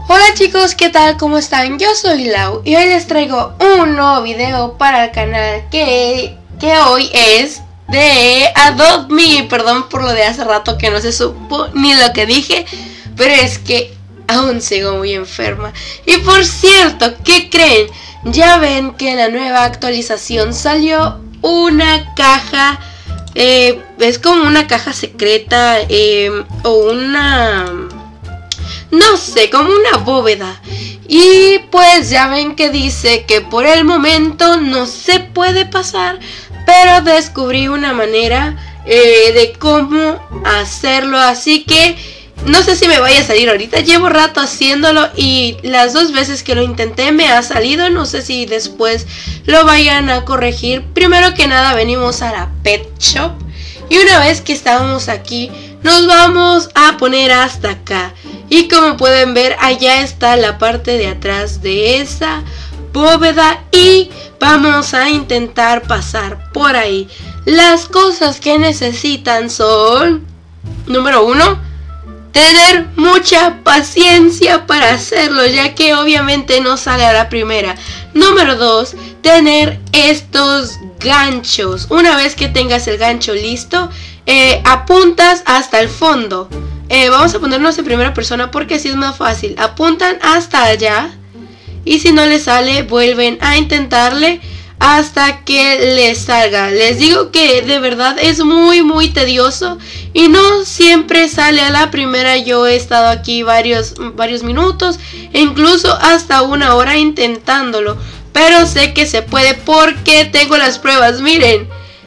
Hola chicos, ¿qué tal? ¿Cómo están? Yo soy Lau y hoy les traigo un nuevo video para el canal que hoy es de Adopt Me. Perdón por lo de hace rato que no se supo ni lo que dije, pero es que aún sigo muy enferma. Y por cierto, ¿qué creen? Ya ven que en la nueva actualización salió una caja, es como una caja secreta o una... no sé, como una bóveda. Y pues ya ven que dice que por el momento no se puede pasar, pero descubrí una manera de cómo hacerlo. Así que no sé si me vaya a salir ahorita. Llevo rato haciéndolo y las dos veces que lo intenté me ha salido. No sé si después lo vayan a corregir. Primero que nada venimos a la Pet Shop. Y una vez que estábamos aquí, nos vamos a poner hasta acá. Y como pueden ver, allá está la parte de atrás de esa bóveda. Y vamos a intentar pasar por ahí. Las cosas que necesitan son... número 1, tener mucha paciencia para hacerlo, ya que obviamente no sale a la primera. Número 2, tener estos ganchos. Una vez que tengas el gancho listo, apuntas hasta el fondo. Vamos a ponernos en primera persona porque así es más fácil. Apuntan hasta allá y si no les sale, vuelven a intentarle hasta que les salga. Les digo que de verdad es muy tedioso y no siempre sale a la primera. Yo he estado aquí varios minutos e incluso hasta una hora intentándolo, pero sé que se puede porque tengo las pruebas. Miren,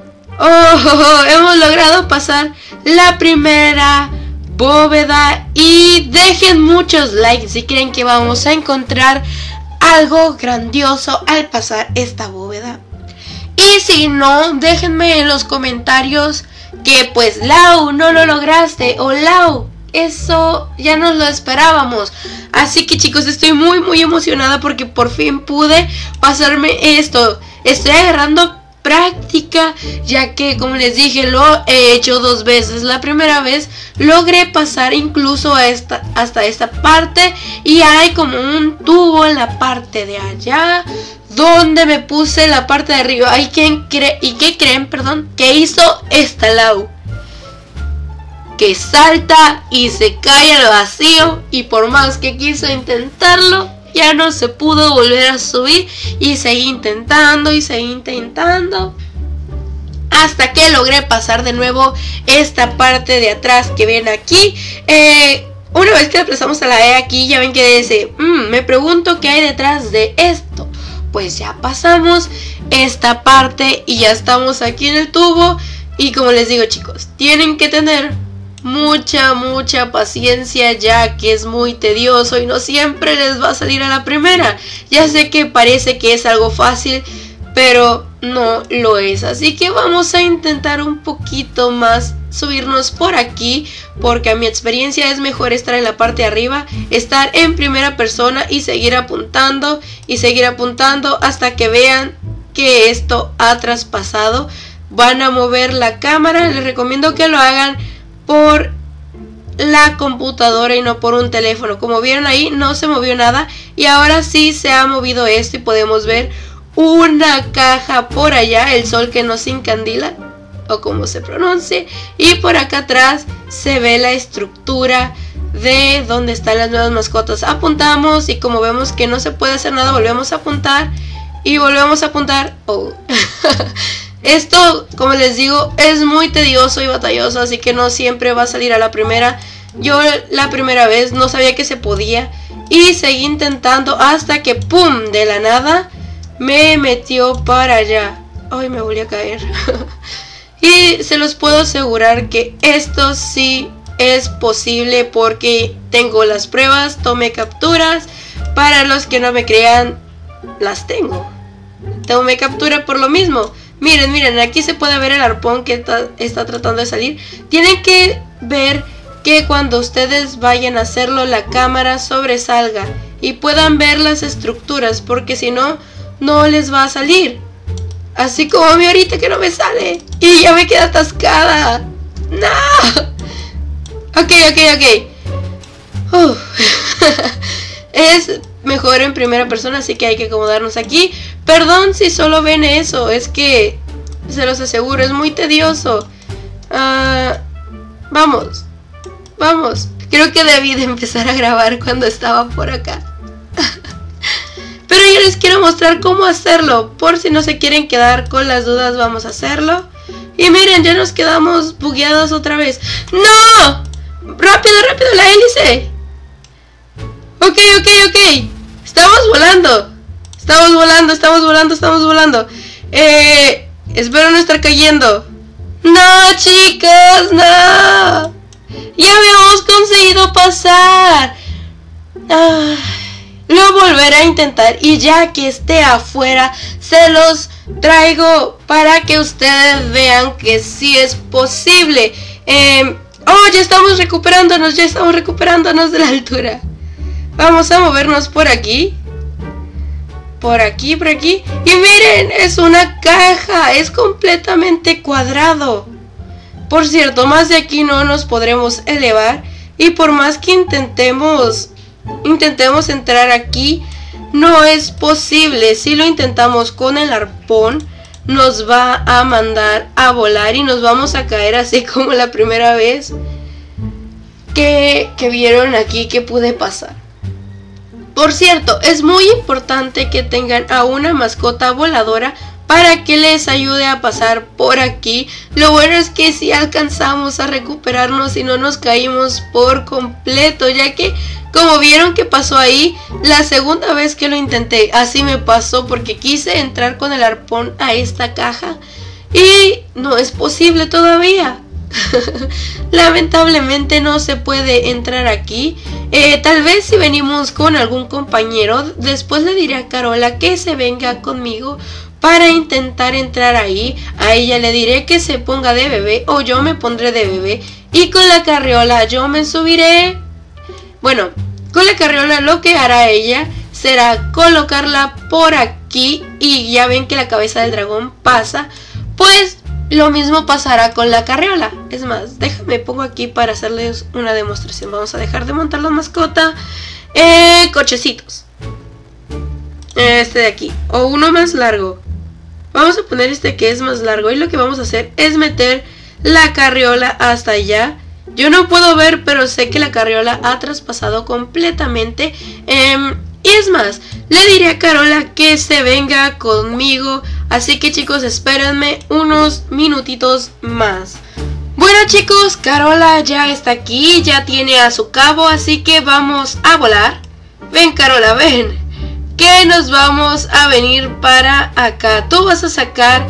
hemos logrado pasar la primera bóveda. Y dejen muchos likes si creen que vamos a encontrar algo grandioso al pasar esta bóveda. Y si no, déjenme en los comentarios que pues Lau, no lo lograste, o Lau, eso ya nos lo esperábamos. Así que chicos, estoy muy emocionada porque por fin pude pasarme esto. Estoy agarrando práctica, ya que como les dije, lo he hecho dos veces. La primera vez logré pasar incluso hasta esta parte y hay como un tubo en la parte de allá donde me puse la parte de arriba. ¿Y qué creen? Perdón, que hizo esta Lau, que salta y se cae al vacío, y por más que quiso intentarlo, ya no se pudo volver a subir. Y seguí intentando hasta que logré pasar de nuevo esta parte de atrás que ven aquí. Una vez que le prestamos a la E aquí, ya ven que dice, me pregunto qué hay detrás de esto. Pues ya pasamos esta parte y ya estamos aquí en el tubo. Y como les digo chicos, tienen que tener mucha paciencia, ya que es muy tedioso y no siempre les va a salir a la primera. Ya sé que parece que es algo fácil, pero no lo es. Así que vamos a intentar un poquito más subirnos por aquí, porque a mi experiencia es mejor estar en la parte de arriba, estar en primera persona y seguir apuntando hasta que vean que esto ha traspasado. Van a mover la cámara. Les recomiendo que lo hagan por la computadora y no por un teléfono. Como vieron ahí, no se movió nada y ahora sí se ha movido esto y podemos ver una caja por allá, el sol que nos encandila, o como se pronuncie, y por acá atrás se ve la estructura de donde están las nuevas mascotas. Apuntamos y como vemos que no se puede hacer nada, volvemos a apuntar y volvemos a apuntar. Esto, como les digo, es muy tedioso y batalloso, así que no siempre va a salir a la primera. Yo la primera vez no sabía que se podía y seguí intentando hasta que ¡pum! De la nada me metió para allá. Ay, me volví a caer. Y se los puedo asegurar que esto sí es posible porque tengo las pruebas, tomé capturas. Para los que no me crean, las tengo. Tomé captura por lo mismo. Miren, aquí se puede ver el arpón que está tratando de salir. Tienen que ver que cuando ustedes vayan a hacerlo, la cámara sobresalga y puedan ver las estructuras, porque si no, no les va a salir. Así como a mí ahorita que no me sale y ya me queda atascada. ¡No! Ok. es mejor en primera persona, así que hay que acomodarnos aquí. Perdón si solo ven eso, es que se los aseguro, es muy tedioso. Vamos. Creo que debí de empezar a grabar cuando estaba por acá. Pero yo les quiero mostrar cómo hacerlo. Por si no se quieren quedar con las dudas, vamos a hacerlo. Y miren, ya nos quedamos bugueados otra vez. ¡No! ¡Rápido, la hélice! Ok. Estamos volando. Espero no estar cayendo. ¡No, chicos! ¡No! ¡Ya habíamos conseguido pasar! Lo volveré a intentar y ya que esté afuera se los traigo para que ustedes vean que sí es posible. Ya estamos recuperándonos de la altura. Vamos a movernos por aquí. Por aquí. Y miren, es una caja, es completamente cuadrado. Por cierto, más de aquí no nos podremos elevar. Y por más que intentemos entrar aquí, no es posible. Si lo intentamos con el arpón, nos va a mandar a volar y nos vamos a caer así como la primera vez que vieron aquí que pude pasar. Por cierto, es muy importante que tengan a una mascota voladora para que les ayude a pasar por aquí. Lo bueno es que si alcanzamos a recuperarnos y no nos caímos por completo, ya que como vieron que pasó ahí, la segunda vez que lo intenté, así me pasó porque quise entrar con el arpón a esta caja y no es posible todavía. Lamentablemente no se puede entrar aquí. Tal vez si venimos con algún compañero, después le diré a Carola que se venga conmigo para intentar entrar ahí. A ella le diré que se ponga de bebé o yo me pondré de bebé y con la carriola yo me subiré. Bueno, con la carriola lo que hará ella será colocarla por aquí y ya ven que la cabeza del dragón pasa, pues lo mismo pasará con la carriola. Es más, déjame pongo aquí para hacerles una demostración. Vamos a dejar de montar la mascota. Cochecitos. Este de aquí, o uno más largo. Vamos a poner este que es más largo y lo que vamos a hacer es meter la carriola hasta allá. Yo no puedo ver, pero sé que la carriola ha traspasado completamente. Y es más, le diré a Carola que se venga conmigo. Así que chicos, espérenme unos minutitos más. Bueno chicos, Carola ya está aquí, ya tiene a su cabo, así que vamos a volar. Ven Carola, ven, que nos vamos a venir para acá. Tú vas a sacar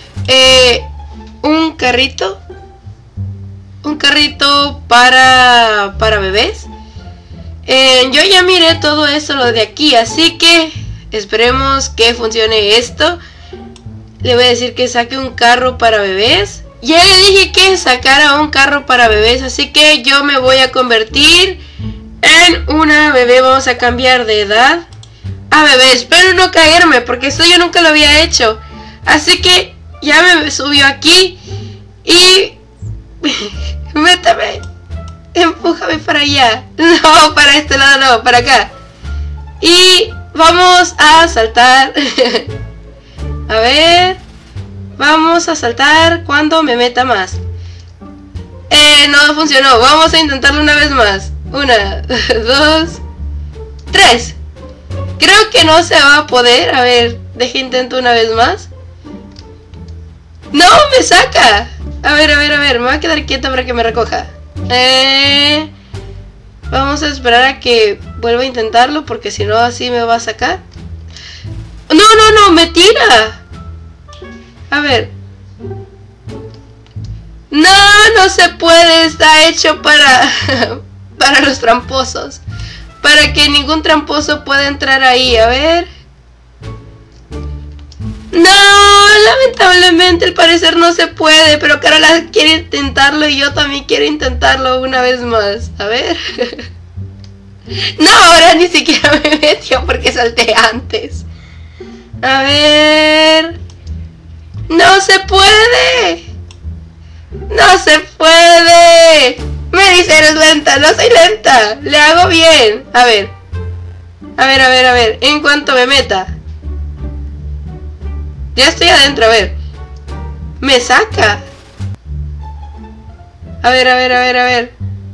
un carrito para bebés. Yo ya miré todo eso lo de aquí, así que esperemos que funcione esto. Le voy a decir que saque un carro para bebés. Ya le dije que sacara un carro para bebés, así que yo me voy a convertir en una bebé. Vamos a cambiar de edad a bebé. Espero no caerme porque esto yo nunca lo había hecho. Así que ya me subió aquí y métame, empújame para allá. No, para este lado no, para acá. Y vamos a saltar. A ver, vamos a saltar cuando me meta más. No funcionó, vamos a intentarlo una vez más. 1, 2, 3. Creo que no se va a poder. A ver, deje intento una vez más. ¡No, me saca! A ver, me voy a quedar quieta para que me recoja. Vamos a esperar a que vuelva a intentarlo, porque si no así me va a sacar. No, me tira. A ver. No se puede, está hecho para para los tramposos. Para que ningún tramposo pueda entrar ahí, a ver. No, lamentablemente al parecer no se puede, pero Carola quiere intentarlo y yo también quiero intentarlo una vez más. A ver. No, ahora ni siquiera me metió porque salté antes. A ver. ¡No se puede! ¡No se puede! Me dice eres lenta, no soy lenta. Le hago bien. A ver. A ver, a ver, a ver. En cuanto me meta. Ya estoy adentro, a ver. Me saca. A ver, a ver, a ver, a ver.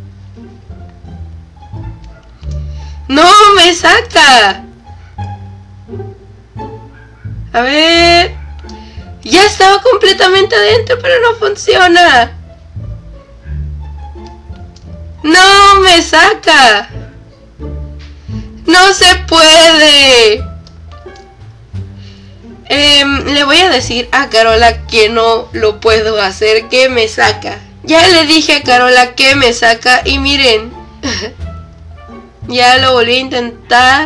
¡No, me saca! A ver. Ya estaba completamente adentro, pero no funciona. ¡No, me saca! ¡No se puede! Le voy a decir a Carola que no lo puedo hacer, que me saca. Ya le dije a Carola que me saca y miren. Ya lo volví a intentar.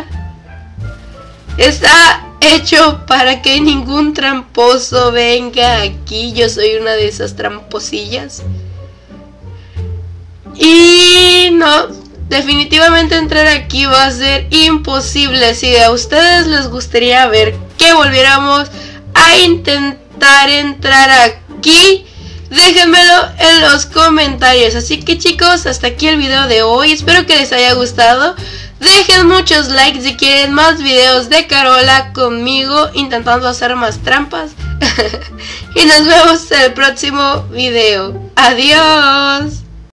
Está hecho para que ningún tramposo venga aquí. Yo soy una de esas tramposillas. Y no, definitivamente entrar aquí va a ser imposible. Si a ustedes les gustaría ver que volviéramos a intentar entrar aquí, déjenmelo en los comentarios. Así que chicos, hasta aquí el video de hoy. Espero que les haya gustado. Dejen muchos likes si quieren más videos de Carola conmigo intentando hacer más trampas. Y nos vemos en el próximo video. Adiós.